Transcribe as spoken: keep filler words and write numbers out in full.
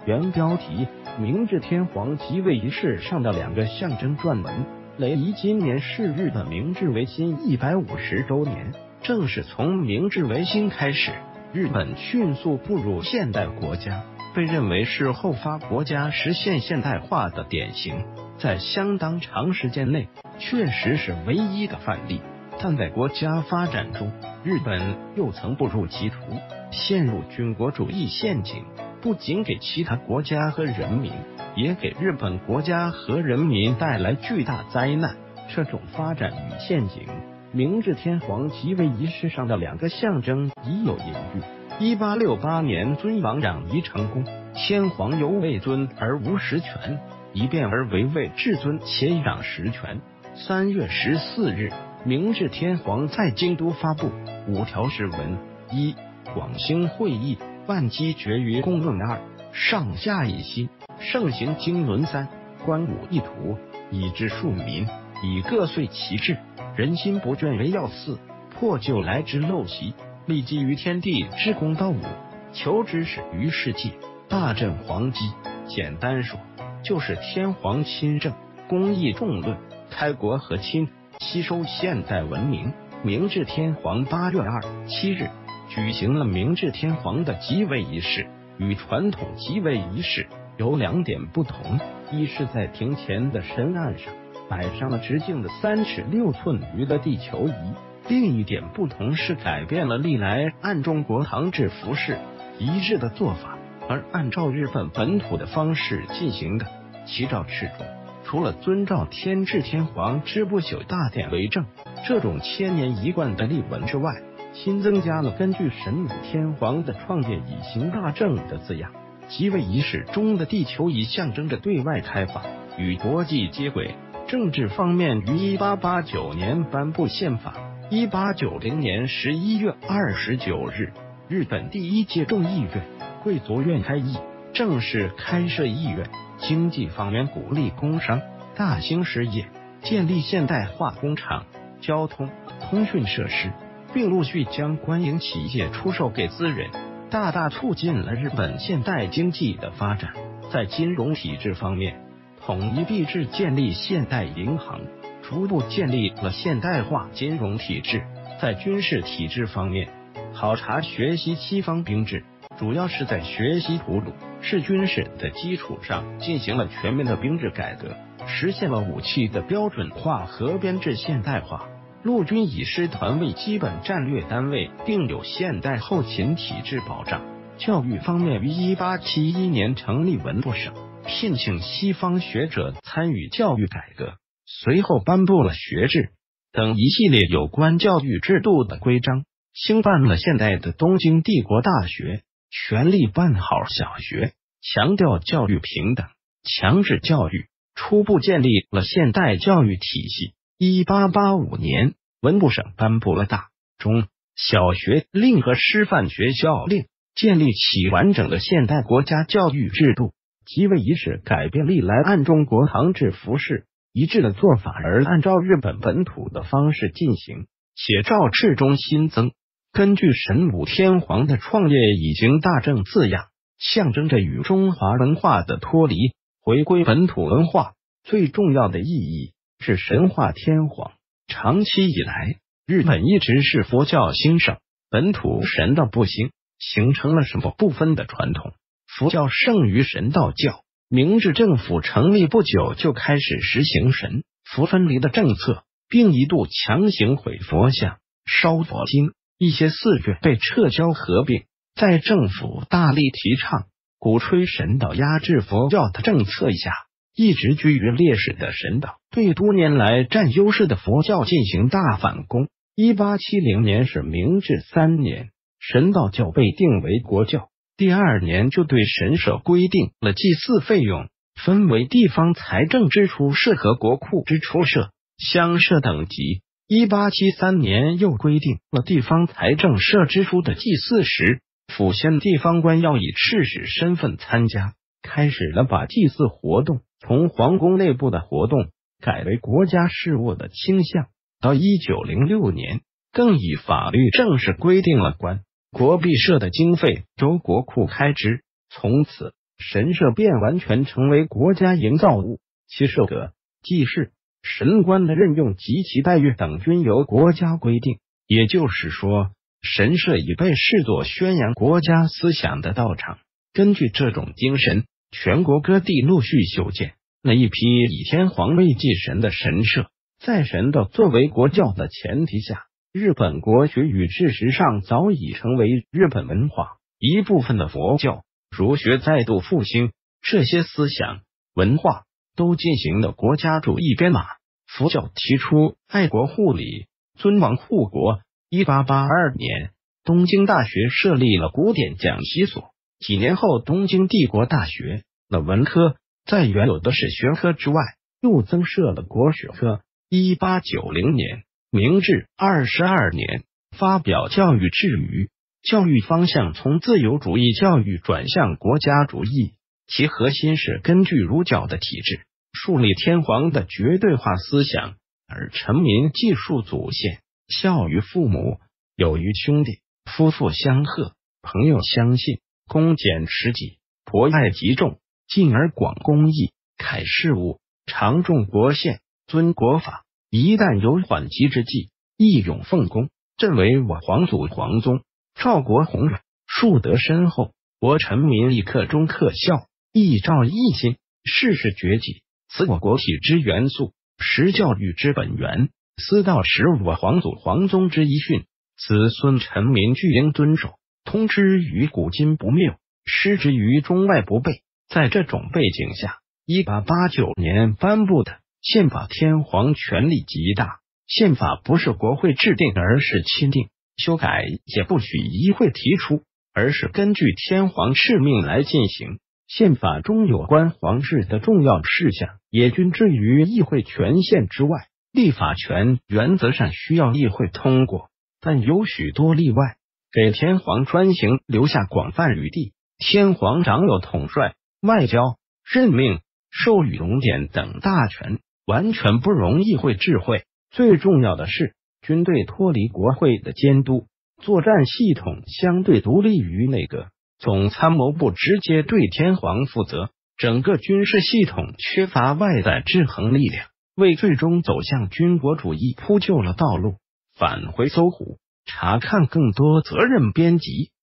原标题：明治天皇即位仪式上的两个象征撰文。雷仪今年是日本明治维新一百五十周年，正是从明治维新开始，日本迅速步入现代国家，被认为是后发国家实现现代化的典型。在相当长时间内，确实是唯一的范例。但在国家发展中，日本又曾步入歧途，陷入军国主义陷阱，不仅给其他国家和人民，也给日本国家和人民带来巨大灾难。这种发展与陷阱，明治天皇即位仪式上的两个象征已有隐喻。一八六八年尊王攘夷成功，天皇由位尊而无实权，一变而为位至尊且攘实权。三月十四日，明治天皇在京都发布五条誓文：一、广兴会议，万机决于公论；二、上下一心，盛行经纶；三、观武一图，以治庶民，以各遂其志，人心不倦为要；四、破旧来之陋习，立基于天地之公道；五、求之始于世界，大振皇基。简单说，就是天皇亲政，公义重论，开国和亲，吸收现代文明。明治天皇八月二七日举行了明治天皇的即位仪式，与传统即位仪式有两点不同：一是在庭前的神案上摆上了直径的三尺六寸余的地球仪；另一点不同是改变了历来按中国唐制服饰仪式的做法，而按照日本本土的方式进行的。其诏敕中，除了遵照天智天皇之不朽大典为证这种千年一贯的例文之外，新增加了根据神武天皇的创建以行大政的字样。即位仪式中的地球仪象征着对外开放，与国际接轨。政治方面，于一八八九年颁布宪法。一八九零年十一月二十九日，日本第一届众议院贵族院开议，正式开设议院。经济方面，鼓励工商，大兴实业，建立现代化工厂、交通、通讯设施，并陆续将官营企业出售给私人，大大促进了日本现代经济的发展。在金融体制方面，统一币制，建立现代银行，逐步建立了现代化金融体制。在军事体制方面，考察学习西方兵制，主要是在学习普鲁士军事的基础上进行了全面的兵制改革，实现了武器的标准化和编制现代化。陆军以师团为基本战略单位，并有现代后勤体制保障。教育方面，于一八七一年成立文部省，聘请西方学者参与教育改革，随后颁布了学制等一系列有关教育制度的规章，兴办了现代的东京帝国大学，全力办好小学，强调教育平等，强制教育，初步建立了现代教育体系。一八八五年，文部省颁布了大、中、小学令和师范学校令，建立起完整的现代国家教育制度。即位仪式改变历来按中国唐制服饰一致的做法，而按照日本本土的方式进行，且诏敕中新增根据神武天皇的创业以行大政字样，象征着与中华文化的脱离，回归本土文化。最重要的意义是神化天皇。长期以来，日本一直是佛教兴盛，本土神道不兴，形成了什么不分的传统。佛教胜于神道教。明治政府成立不久就开始实行神佛分离的政策，并一度强行毁佛像、烧佛经，一些寺院被撤销合并。在政府大力提倡、鼓吹神道压制佛教的政策下，一直居于劣势的神道对多年来占优势的佛教进行大反攻。一八七零年是明治三年，神道教被定为国教。第二年就对神社规定了祭祀费用，分为地方财政支出社和国库支出社、乡社等级。一八七三年又规定了地方财政社支出的祭祀时，府县地方官要以赤使身份参加，开始了把祭祀活动从皇宫内部的活动改为国家事务的倾向。到一九零六年，更以法律正式规定了官国币社的经费由国库开支，从此神社便完全成为国家营造物，其设阁、祭祀、神官的任用及其待遇等均由国家规定。也就是说，神社已被视作宣扬国家思想的道场。根据这种精神，全国各地陆续修建了一批以天皇为祭神的神社。在神道作为国教的前提下，日本国学与事实上早已成为日本文化一部分的佛教、儒学再度复兴，这些思想、文化都进行了国家主义编码。佛教提出爱国护理、尊王护国。一八八二年，东京大学设立了古典讲习所。几年后，东京帝国大学的文科在原有的史学科之外，又增设了国学科。一八九零年，明治二十二年，发表教育治语，教育方向从自由主义教育转向国家主义，其核心是根据儒教的体制，树立天皇的绝对化思想，而臣民记述祖先，孝于父母，友于兄弟，夫妇相和，朋友相信，恭俭持己，博爱极重，进而广公义，楷事务，常重国宪，尊国法。一旦有缓急之际，义勇奉公。朕为我皇祖皇宗，赵国宏远，树德深厚，我臣民亦克忠克孝，义照义心，事事绝己，此我国体之元素，实教育之本源。思道使我皇祖皇宗之遗训，子孙臣民俱应遵守，通之于古今不谬，施之于中外不悖。在这种背景下，一八八九年颁布的宪法，天皇权力极大。宪法不是国会制定，而是钦定，修改也不许议会提出，而是根据天皇敕命来进行。宪法中有关皇室的重要事项，也均置于议会权限之外。立法权原则上需要议会通过，但有许多例外，给天皇专行留下广泛余地。天皇掌有统帅、外交、任命、授予荣典等大权，完全不容议会智慧。最重要的是，军队脱离国会的监督，作战系统相对独立于内阁，总参谋部直接对天皇负责，整个军事系统缺乏外在制衡力量，为最终走向军国主义铺就了道路。返回搜狐，查看更多责任编辑。